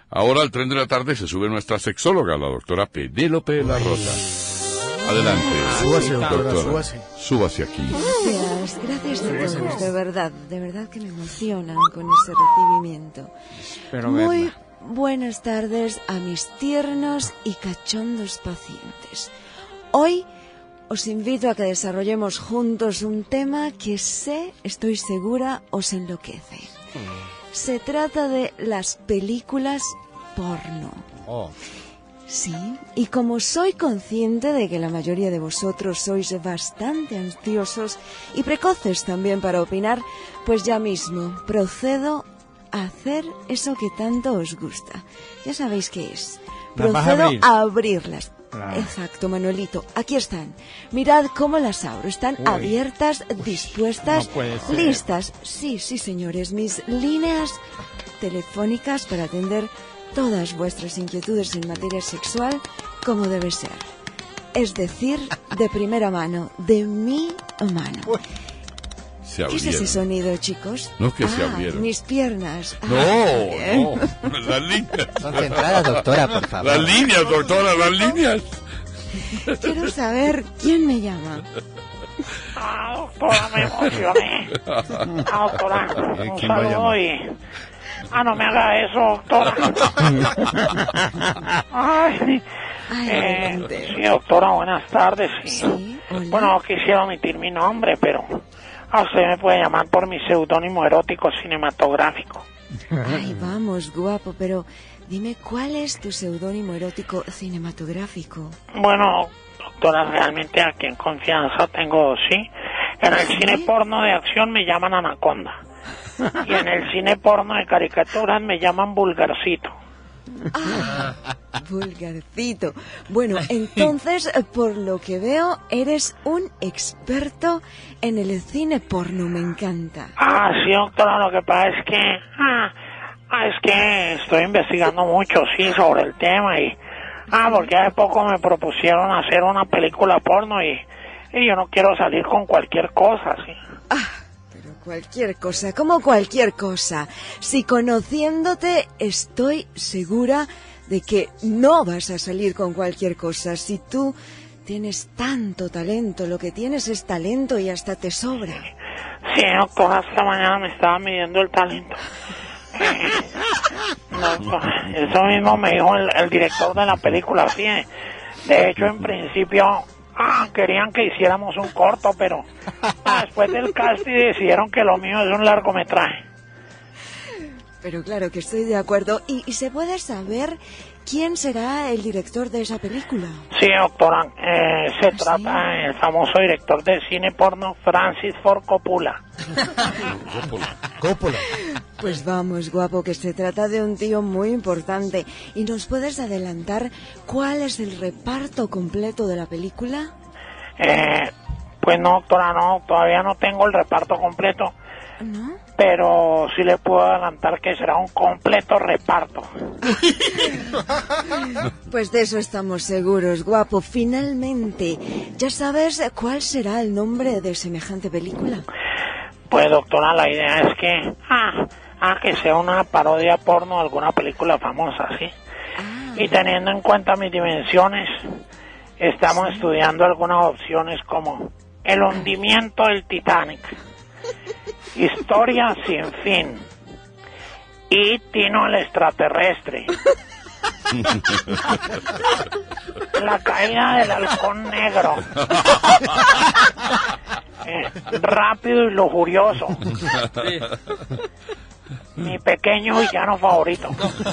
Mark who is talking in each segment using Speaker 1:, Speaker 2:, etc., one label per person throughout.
Speaker 1: Ahora al tren de la tarde se sube nuestra sexóloga, la doctora Penélope de la Rosa. Adelante,
Speaker 2: Súbase, doctora,
Speaker 1: doctora.
Speaker 2: súbase.
Speaker 1: Súbase aquí.
Speaker 3: Gracias de todos, de verdad que me emocionan con ese recibimiento.
Speaker 4: Pero
Speaker 3: Muy
Speaker 4: verla.
Speaker 3: buenas tardes a mis tiernos y cachondos pacientes. Hoy os invito a que desarrollemos juntos un tema que estoy segura, os enloquece. Se trata de las películas porno.
Speaker 2: Oh.
Speaker 3: Sí, y como soy consciente de que la mayoría de vosotros sois bastante ansiosos y precoces también para opinar, pues ya mismo procedo a hacer eso que tanto os gusta. Ya sabéis qué es.
Speaker 4: ¿Las vas a
Speaker 3: Procedo
Speaker 4: abrir?
Speaker 3: a abrirlas.
Speaker 4: Claro.
Speaker 3: Exacto, Manuelito. Aquí están. Mirad cómo las abro. Están
Speaker 4: Uy.
Speaker 3: abiertas, dispuestas,
Speaker 4: no puede ser.
Speaker 3: listas. Sí, señores. Mis líneas telefónicas para atender todas vuestras inquietudes en materia sexual como debe ser. Es decir, de primera mano, de mi mano.
Speaker 1: Se
Speaker 3: ¿Qué es
Speaker 1: abrieron.
Speaker 3: ese sonido, chicos?
Speaker 1: No, que se abrieron.
Speaker 3: Mis piernas.
Speaker 1: No,
Speaker 3: bien.
Speaker 1: no, las líneas.
Speaker 2: Concentrada, doctora, por favor.
Speaker 1: Las líneas, doctora, las líneas.
Speaker 3: Quiero saber quién me llama.
Speaker 5: Doctora, me emocioné. Doctora, un
Speaker 2: ¿quién va a
Speaker 5: saludo
Speaker 2: llamar?
Speaker 5: y... no me haga eso, doctora. Ay,
Speaker 3: Ay, adelante.
Speaker 5: sí, doctora, buenas tardes.
Speaker 3: Sí, hola.
Speaker 5: Bueno, no quisiera omitir mi nombre, pero a usted me puede llamar por mi seudónimo erótico cinematográfico.
Speaker 3: Ay, vamos, guapo, pero dime, ¿cuál es tu seudónimo erótico cinematográfico?
Speaker 5: Bueno, doctora, realmente aquí en confianza tengo, sí. En el cine porno de acción me llaman Anaconda. Y en el cine porno de caricaturas me llaman Vulgarcito.
Speaker 3: Ah, vulgarcito. Bueno, entonces, por lo que veo, eres un experto en el cine porno, me encanta.
Speaker 5: Sí, doctora, lo que pasa es que estoy investigando mucho, sí, sobre el tema y... porque hace poco me propusieron hacer una película porno y yo no quiero salir con cualquier cosa, sí.
Speaker 3: Pero cualquier cosa, como cualquier cosa. Si conociéndote, estoy segura de que no vas a salir con cualquier cosa. Si tú tienes tanto talento, lo que tienes es talento y hasta te sobra.
Speaker 5: Sí, doctora, esta mañana me estaba midiendo el talento. Doctora, eso mismo me dijo el director de la película, sí. De hecho, en principio, querían que hiciéramos un corto, pero después del casting decidieron que lo mío es un largometraje.
Speaker 3: Pero claro que estoy de acuerdo. ¿Y se puede saber quién será el director de esa película?
Speaker 5: Sí, doctora, se
Speaker 3: ¿sí?
Speaker 5: trata del famoso director de cine porno Francis Ford Coppola.
Speaker 2: Coppola.
Speaker 3: Pues vamos, guapo, que se trata de un tío muy importante. ¿Y nos puedes adelantar cuál es el reparto completo de la película?
Speaker 5: Pues no, doctora, no, todavía no tengo el reparto completo,
Speaker 3: ¿No?
Speaker 5: pero sí le puedo adelantar que será un completo reparto.
Speaker 3: Pues de eso estamos seguros, guapo. Finalmente, ¿ya sabes cuál será el nombre de semejante película?
Speaker 5: Pues, doctora, la idea es que que sea una parodia porno de alguna película famosa, ¿sí? Y teniendo en cuenta mis dimensiones, estamos estudiando algunas opciones como El hundimiento del Titanic, Historia sin fin y Tino el extraterrestre, La caída del halcón negro, Rápido y lujurioso, Mi pequeño villano favorito.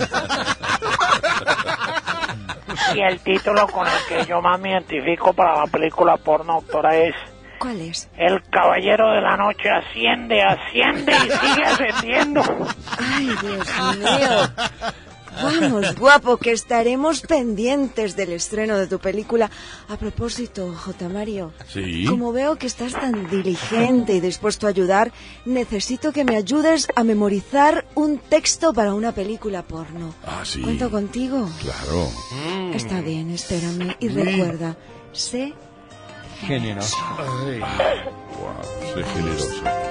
Speaker 5: Y el título con el que yo más me identifico para la película porno, doctora, es
Speaker 3: ¿Cuál es?
Speaker 5: El caballero de la noche asciende, asciende y sigue ascendiendo.
Speaker 3: ¡Ay, Dios mío! Vamos, guapo, que estaremos pendientes del estreno de tu película. A propósito, J. Mario,
Speaker 1: Sí.
Speaker 3: como veo que estás tan diligente y dispuesto a ayudar, necesito que me ayudes a memorizar un texto para una película porno.
Speaker 1: Sí.
Speaker 3: ¿Cuento contigo?
Speaker 1: Claro.
Speaker 3: Está bien, espérame. Y recuerda, sé
Speaker 4: Generoso.
Speaker 1: Wow, sé generoso.